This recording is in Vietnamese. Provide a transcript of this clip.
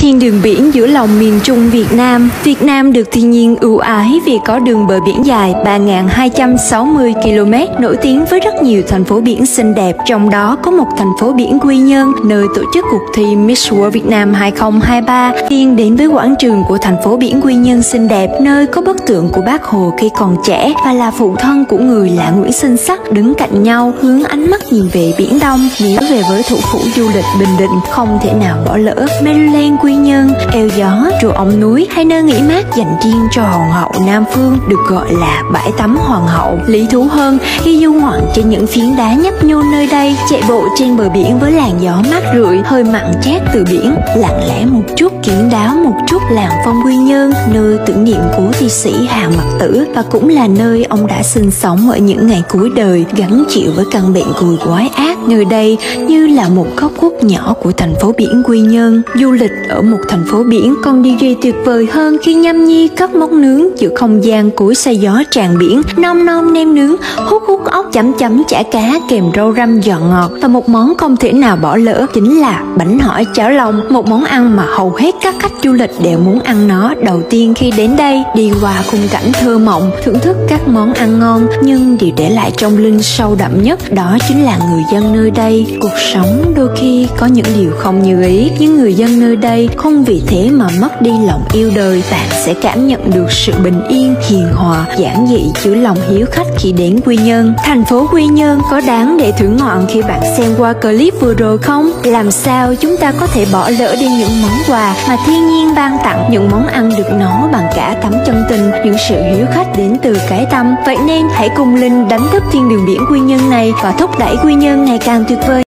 Thiên đường biển giữa lòng miền Trung Việt Nam. Việt Nam được thiên nhiên ưu ái vì có đường bờ biển dài 3.260 km, nổi tiếng với rất nhiều thành phố biển xinh đẹp. Trong đó có một thành phố biển Quy Nhơn, nơi tổ chức cuộc thi Miss World Việt Nam 2023. Tiên đến với quảng trường của thành phố biển Quy Nhơn xinh đẹp, nơi có bức tượng của Bác Hồ khi còn trẻ và là phụ thân của người Lã Nguyễn Sinh Sắc đứng cạnh nhau, hướng ánh mắt nhìn về Biển Đông. Nhớ về với thủ phủ du lịch Bình Định, không thể nào bỏ lỡ Maryland, Quy Nhơn, eo gió, chùa Ông Núi hay nơi nghỉ mát dành riêng cho hoàng hậu Nam Phương được gọi là bãi tắm hoàng hậu. Lý thú hơn khi du ngoạn trên những phiến đá nhấp nhô nơi đây, chạy bộ trên bờ biển với làn gió mát rượi, hơi mặn chát từ biển, lặng lẽ một chút, kiển đáo một chút làng phong Quy Nhơn, nơi tưởng niệm cố thi sĩ Hàn Mặc Tử và cũng là nơi ông đã sinh sống ở những ngày cuối đời, gánh chịu với căn bệnh cùi quái ác. Nơi đây như là một góc khuất nhỏ của thành phố biển Quy Nhơn. Du lịch ở một thành phố biển còn điều gì tuyệt vời hơn khi nhâm nhi cất món nướng giữa không gian cối xay gió tràn biển, nom nom nem nướng, hút hút ốc, chấm chấm chả cá kèm rau răm giòn ngọt. Và một món không thể nào bỏ lỡ chính là bánh hỏi chảo lòng, một món ăn mà hầu hết các khách du lịch đều muốn ăn nó đầu tiên khi đến đây. Đi qua khung cảnh thơ mộng, thưởng thức các món ăn ngon, nhưng điều để lại trong linh sâu đậm nhất đó chính là người dân nơi đây. Cuộc sống đôi khi có những điều không như ý, nhưng người dân nơi đây không vì thế mà mất đi lòng yêu đời. Bạn sẽ cảm nhận được sự bình yên, hiền hòa, giản dị chứa lòng hiếu khách khi đến Quy Nhơn. Thành phố Quy Nhơn có đáng để thưởng ngoạn khi bạn xem qua clip vừa rồi không? Làm sao chúng ta có thể bỏ lỡ đi những món quà mà thiên nhiên ban tặng, những món ăn được nấu bằng cả tấm chân tình, những sự hiếu khách đến từ cái tâm. Vậy nên hãy cùng Linh đánh thức thiên đường biển Quy Nhơn này và thúc đẩy Quy Nhơn ngày càng tuyệt vời.